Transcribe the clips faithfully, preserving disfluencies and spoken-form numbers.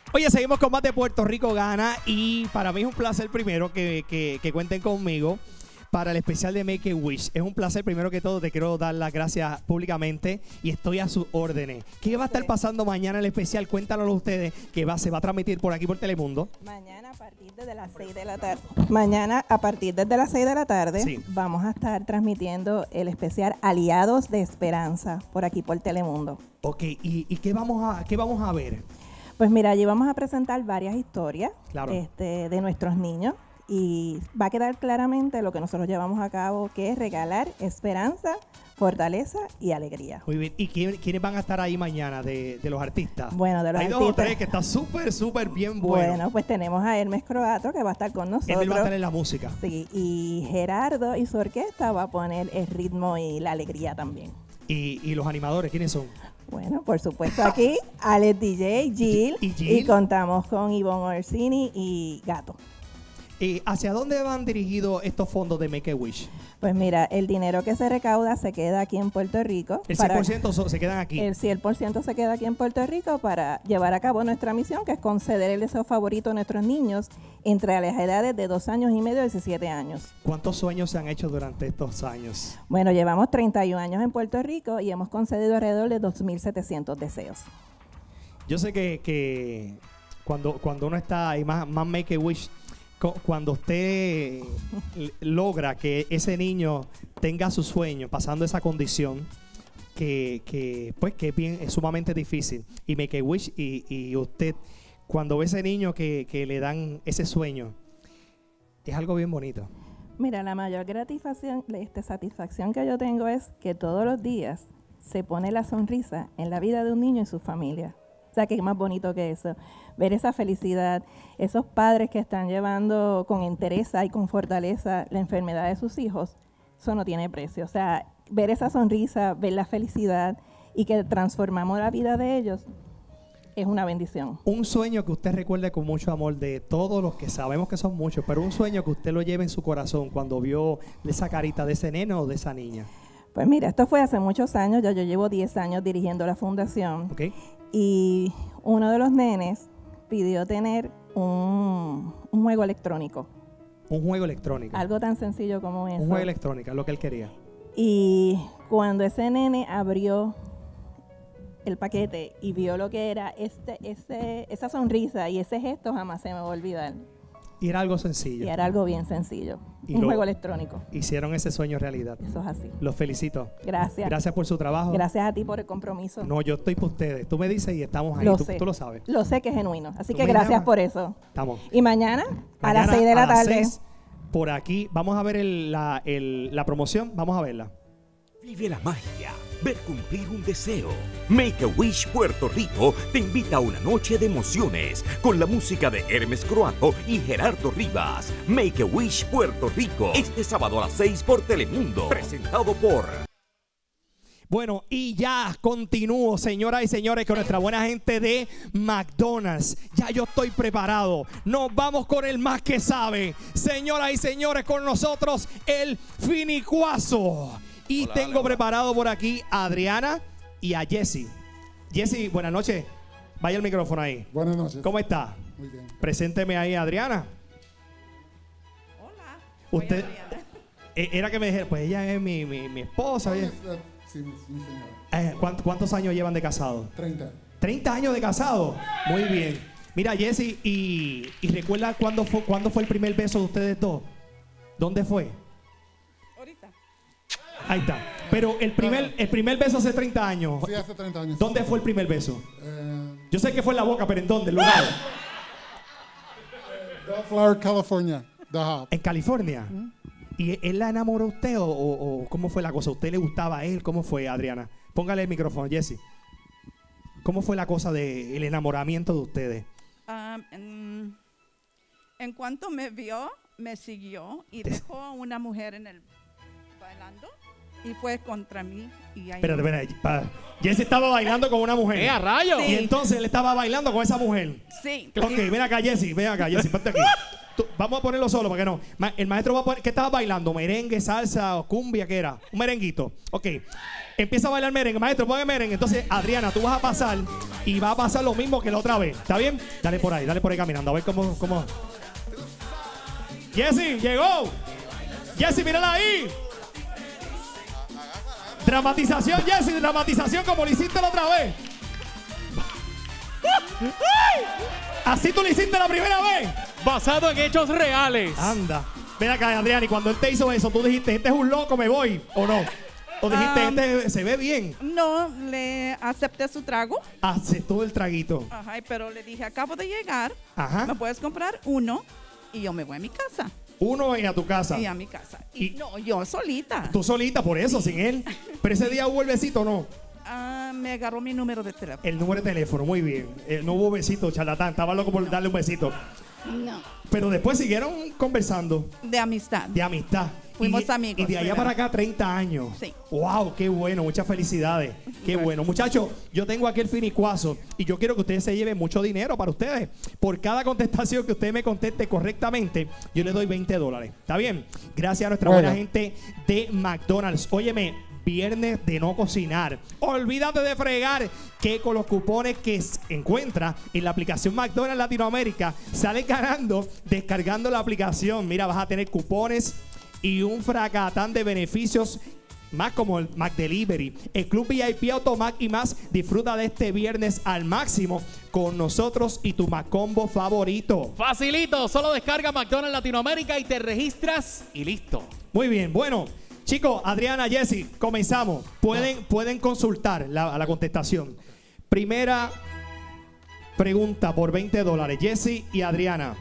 Oye, seguimos con más de Puerto Rico Gana y para mí es un placer primero que, que, que cuenten conmigo para el especial de Make a Wish. Es un placer, primero que todo, te quiero dar las gracias públicamente y estoy a sus órdenes. ¿Qué va a estar pasando mañana en el especial? Cuéntanoslo ustedes, que va, se va a transmitir por aquí por Telemundo. Mañana a partir de las seis de la tarde. Mañana a partir de las seis de la tarde sí. Vamos a estar transmitiendo el especial Aliados de Esperanza por aquí por Telemundo. Ok, ¿y, y qué, vamos a, qué vamos a ver? Pues mira, allí vamos a presentar varias historias claro. este, de nuestros niños. Y va a quedar claramente lo que nosotros llevamos a cabo, que es regalar esperanza, fortaleza y alegría. Muy bien. ¿Y quién, quiénes van a estar ahí mañana de, de los artistas? Bueno, de los Hay artistas. dos o tres que está súper, súper bien bueno. Bueno, pues tenemos a Hermes Croato, que va a estar con nosotros. Él va a estar en la música. Sí, y Gerardo y su orquesta va a poner el ritmo y la alegría también. ¿Y, y los animadores quiénes son? Bueno, por supuesto aquí, Alex D J, Jill, ¿Y, Jill? y contamos con Ivonne Orsini y Gato. ¿Y hacia dónde van dirigidos estos fondos de Make a Wish? Pues mira, el dinero que se recauda se queda aquí en Puerto Rico. ¿El cien por ciento para, se quedan aquí? El cien por ciento se queda aquí en Puerto Rico para llevar a cabo nuestra misión, que es conceder el deseo favorito a nuestros niños entre las edades de dos años y medio y diecisiete años. ¿Cuántos sueños se han hecho durante estos años? Bueno, llevamos treinta y un años en Puerto Rico y hemos concedido alrededor de dos mil setecientos deseos. Yo sé que, que cuando, cuando uno está ahí, más, más Make a Wish, cuando usted logra que ese niño tenga su sueño pasando esa condición que, que pues que es bien, es sumamente difícil, y Make a Wish y, y usted cuando ve ese niño que, que le dan ese sueño, es algo bien bonito. Mira, la mayor gratificación, este, satisfacción que yo tengo es que todos los días se pone la sonrisa en la vida de un niño y su familia. O sea, que es más bonito que eso. Ver esa felicidad, esos padres que están llevando con entereza y con fortaleza la enfermedad de sus hijos, eso no tiene precio. O sea, ver esa sonrisa, ver la felicidad y que transformamos la vida de ellos es una bendición. Un sueño que usted recuerde con mucho amor de todos los que sabemos que son muchos, pero un sueño que usted lo lleve en su corazón cuando vio esa carita de ese nene o de esa niña. Pues mira, esto fue hace muchos años, ya yo llevo diez años dirigiendo la fundación. Okay. Y uno de los nenes pidió tener un, un juego electrónico. Un juego electrónico. Algo tan sencillo como eso. Un juego electrónico, es lo que él quería. Y cuando ese nene abrió el paquete y vio lo que era, este, este, esa sonrisa y ese gesto jamás se me va a olvidar. Y era algo sencillo. Y era algo bien sencillo. Y un lo, juego electrónico. Hicieron ese sueño realidad. Eso es así. Los felicito. Gracias. Gracias por su trabajo. Gracias a ti por el compromiso. No, yo estoy para ustedes. Tú me dices y estamos ahí. Lo tú, sé. tú lo sabes. Lo sé que es genuino. Así ¿Tú que gracias llamas? por eso. Estamos. Y mañana, mañana a las seis de la tarde. seis, por aquí. Vamos a ver el, la, el, la promoción. Vamos a verla. Vive la magia. Ver cumplir un deseo. Make a Wish Puerto Rico te invita a una noche de emociones con la música de Hermes Croato y Gerardo Rivas. Make a Wish Puerto Rico este sábado a las seis por Telemundo. Presentado por... Bueno, y ya continúo, señoras y señores, con nuestra buena gente de McDonald's. Ya yo estoy preparado. Nos vamos con el más que sabe. Señoras y señores, con nosotros el Finicuazo. Y hola, tengo hola, preparado por aquí a Adriana y a Jessy. Jessy, buenas noches. Vaya el micrófono ahí. Buenas noches. ¿Cómo está? Muy bien. Presénteme ahí a Adriana. Hola. Usted era que me dijera, pues ella es mi, mi, mi esposa. Sí, sí, mi, mi señora. Eh, ¿cuántos, ¿Cuántos años llevan de casado? treinta. treinta años de casado. Muy bien. Mira, Jessy, y, y recuerda cuándo fue, cuándo fue el primer beso de ustedes dos. ¿Dónde fue? Ahorita. Ahí está. Pero el primer, el primer beso hace treinta años. Sí, hace treinta años. ¿Dónde fue el primer beso? Eh, Yo sé que fue en la boca, pero ¿en dónde? ¿El lugar? Bellflower, California. The Hop. ¿En California? ¿Mm? ¿Y él la enamoró a usted o, o, o cómo fue la cosa? ¿A usted le gustaba a él? ¿Cómo fue, Adriana? Póngale el micrófono, Jessy. ¿Cómo fue la cosa del enamoramiento de ustedes? Um, en, en cuanto me vio, me siguió y dejó a una mujer en el bailando y fue contra mí. Y ahí Espérate, espérate. Jessy estaba bailando con una mujer. ¡Eh, a rayos! Sí. Y entonces él estaba bailando con esa mujer. Sí. Ok, ven acá, Jessy. Ven acá, Jessy. Ponte aquí. tú- vamos a ponerlo solo, para que no. Ma- El maestro va a poner, ¿qué estaba bailando? ¿Merengue, salsa o cumbia? ¿Qué era? Un merenguito. Ok. Empieza a bailar merengue. Maestro, ponga merengue. Entonces, Adriana, tú vas a pasar y va a pasar lo mismo que la otra vez. ¿Está bien? Dale por ahí, dale por ahí caminando. A ver cómo... cómo. Jessy, llegó. Jessy, mírala ahí. Dramatización, Jessy, dramatización como lo hiciste la otra vez. Así tú lo hiciste la primera vez. Basado en hechos reales. Anda. Ven acá, Adrián, y cuando él te hizo eso, tú dijiste, este es un loco, me voy, ¿o no? O dijiste, Um, este se ve bien. No, le acepté su trago. Aceptó el traguito. Ajá, pero le dije, acabo de llegar. Ajá. ¿Me puedes comprar uno? Y yo me voy a mi casa. Uno y a tu casa. Y a mi casa. Y, Y- no, yo solita. Tú solita, por eso, sin él. Pero ese día hubo el besito, ¿no? Ah, me agarró mi número de teléfono. El número de teléfono, muy bien. Eh, no hubo besito, charlatán. Estaba loco por darle un besito. No. Pero después siguieron conversando De amistad. de amistad. Fuimos y, de- amigos, Y de allá primero. para acá, treinta años. Sí. ¡Wow! ¡Qué bueno! Muchas felicidades. ¡Qué bueno! Muchachos, yo tengo aquí el finicuazo y yo quiero que ustedes se lleven mucho dinero para ustedes. Por cada contestación que usted me conteste correctamente, yo le doy veinte dólares. ¿Está bien? Gracias a nuestra Bueno. buena gente de McDonald's. Óyeme, viernes de no cocinar. Olvídate de fregar, que con los cupones que s- encuentra en la aplicación McDonald's Latinoamérica, sales ganando descargando la aplicación. Mira, vas a tener cupones y un fracatán de beneficios más como el McDelivery, el Club V I P Automac y más. Disfruta de este viernes al máximo con nosotros y tu Macombo favorito. Facilito, solo descarga McDonald's Latinoamérica y te registras y listo. Muy bien, bueno, chicos, Adriana, Jessy, comenzamos. Pueden, pueden consultar la, la contestación. Primera pregunta por veinte dólares, Jessy y Adriana.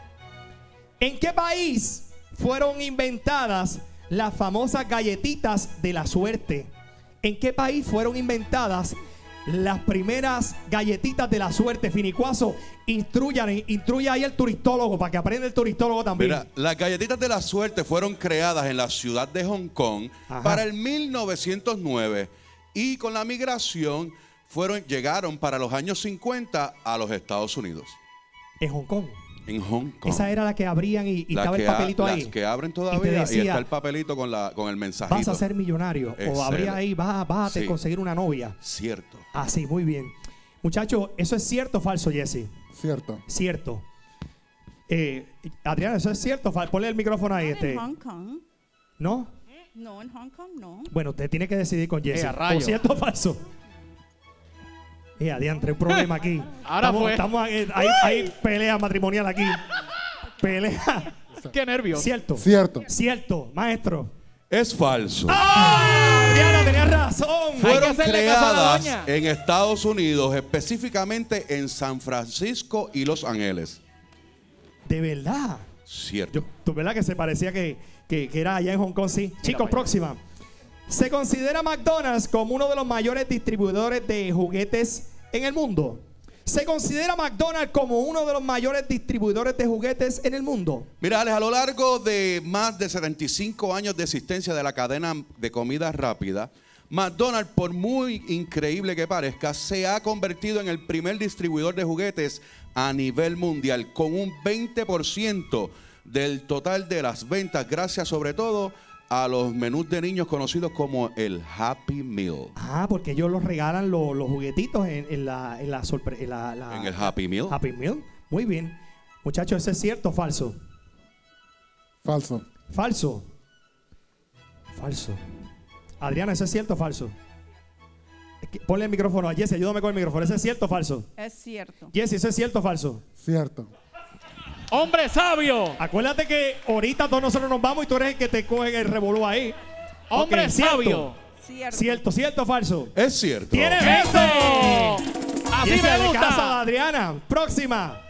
¿En qué país fueron inventadas las famosas galletitas de la suerte? ¿En qué país fueron inventadas las primeras galletitas de la suerte? Finicuazo, instruyan, instruya ahí al turistólogo para que aprenda el turistólogo también. Mira, las galletitas de la suerte fueron creadas en la ciudad de Hong Kong Ajá. para el mil novecientos nueve y con la migración fueron, llegaron para los años cincuenta a los Estados Unidos. En Hong Kong. En Hong Kong. Esa era la que abrían y, y La estaba el que a- papelito las ahí. que abren Y te todavía y, decía, está el papelito con, la, con el mensajito. vas a ser millonario. O Excelente. abría ahí, vas, a- vas a te Sí. conseguir una novia. Cierto. Así, muy bien. Muchachos, ¿eso es cierto o falso, Jessy? Cierto. Cierto. Eh, Adriana, ¿eso es cierto? Fal- Ponle el micrófono ahí. En Este. Hong Kong. ¿No? No, en Hong Kong no. Bueno, usted tiene que decidir con Jessy. Eh, a ¿O rayo. cierto o falso? Eh, adiantre, un problema aquí. Ahora estamos, fue. estamos, eh, hay, hay pelea matrimonial aquí. Pelea. Qué nervios. Cierto. Cierto. Cierto, maestro. Es falso. ¡Ah! Adriana, tenía razón. Hay que Fueron hacerle caso a la creadas doña. en Estados Unidos, específicamente en San Francisco y Los Ángeles. De verdad. Cierto. Yo, ¿tú verdad que se parecía que, que, que era allá en Hong Kong? Sí. Chicos, para allá. próxima. Se considera McDonald's como uno de los mayores distribuidores de juguetes en el mundo. Se considera McDonald's como uno de los mayores distribuidores de juguetes en el mundo. Mira, Alex, a lo largo de más de setenta y cinco años de existencia de la cadena de comida rápida, McDonald's, por muy increíble que parezca, se ha convertido en el primer distribuidor de juguetes a nivel mundial, con un veinte por ciento del total de las ventas, gracias sobre todo a los menús de niños conocidos como el Happy Meal. Ah, porque ellos los regalan los, los juguetitos en, en la, en la, sorpre- en la- la- En el Happy Meal. Happy Meal. Muy bien. Muchachos, ¿eso es cierto o falso? Falso. Falso. Falso. Adriana, ¿eso es cierto o falso? Es que- Ponle el micrófono a Jessy, ayúdame con el micrófono. ¿Eso es cierto o falso? Es cierto. Jessy, ¿eso es cierto o falso? Cierto. ¡Hombre sabio! Acuérdate que ahorita todos nosotros nos vamos y tú eres el que te coge el revolú ahí. ¡Hombre Ok, ¿cierto? sabio! Cierto. Cierto, cierto o falso. Es cierto. ¡Tienes ¡Eso! veinte! ¡Así Jessy, me de casa de gusta! Adriana. Próxima.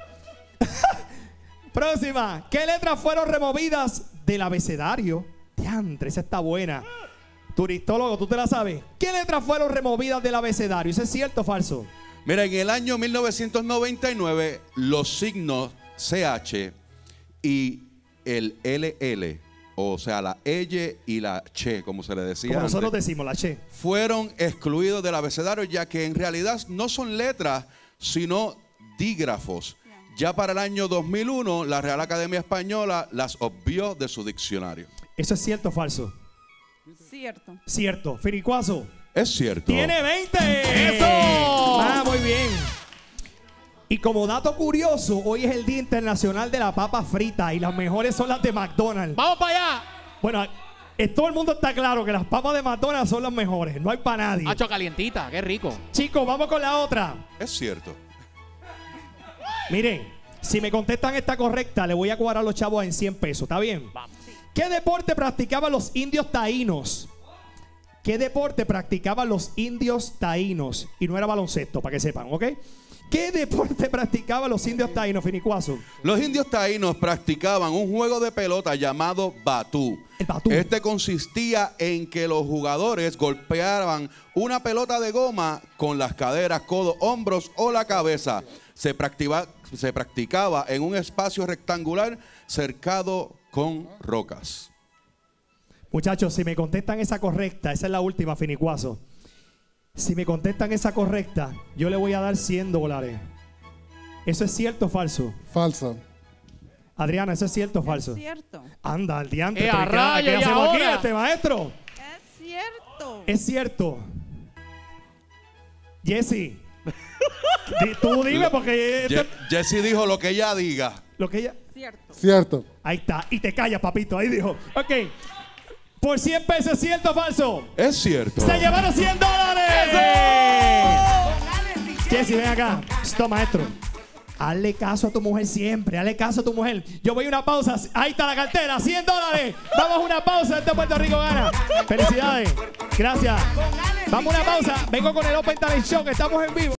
Próxima. ¿Qué letras fueron removidas del abecedario? Diantre, esa está buena. Turistólogo, ¿tú te la sabes? ¿Qué letras fueron removidas del abecedario? ¿Eso es cierto o falso? Mira, en el año mil novecientos noventa y nueve, los signos C H y el L L, o sea, la L y la Che, como se le decía Como antes, nosotros decimos, la che. fueron excluidos del abecedario, ya que en realidad no son letras, sino dígrafos, Ya para el año dos mil uno, la Real Academia Española las obvió de su diccionario. ¿Eso es cierto o falso? Cierto. Cierto. Finicuazo. Es cierto. ¡Tiene veinte! ¡Eso! Ah, muy bien. Y como dato curioso, hoy es el Día Internacional de la Papa Frita y las mejores son las de McDonald's. ¡Vamos para allá! Bueno, eh, todo el mundo está claro que las papas de McDonald's son las mejores. No hay para nadie. Hacho calientita, qué rico. Chicos, vamos con la otra. Es cierto. Miren, si me contestan esta correcta, le voy a cobrar a los chavos en cien pesos. ¿Está bien? Vamos. ¿Qué deporte practicaban los indios taínos? ¿Qué deporte practicaban los indios taínos? Y no era baloncesto, para que sepan, ¿ok? ¿Qué deporte practicaban los indios taínos, Finicuazo? Los indios taínos practicaban un juego de pelota llamado batú. El batú. Este consistía en que los jugadores golpeaban una pelota de goma con las caderas, codos, hombros o la cabeza. Se practicaba, se practicaba en un espacio rectangular cercado con rocas. Muchachos, si me contestan esa correcta, esa es la última, Finicuazo. Si me contestan esa correcta, yo le voy a dar cien dólares. ¿Eso es cierto o falso? Falsa. Adriana, ¿eso es cierto o falso? Es cierto. Anda, al diante. ¡Eh, pero a ¿qué- rayo, ¿Qué y hacemos aquí, ahora? este maestro? Es cierto. Es cierto. Jesse, di- tú dime porque Ye- esto- Jesse dijo lo que ella diga. lo que ella... Cierto. Cierto. Ahí está. Y te callas, papito. Ahí dijo. Ok. Por cien pesos, ¿es cierto o falso? Es cierto. ¡Se llevaron cien dólares! Jesse, ven acá. Esto, maestro. Hazle caso a tu mujer siempre. Hazle caso a tu mujer. Yo voy a una pausa. Ahí está la cartera. cien dólares. Vamos a una pausa. Este Puerto Rico gana. Felicidades. Gracias. Vamos a una pausa. Vengo con el Open Talent Show, que estamos en vivo.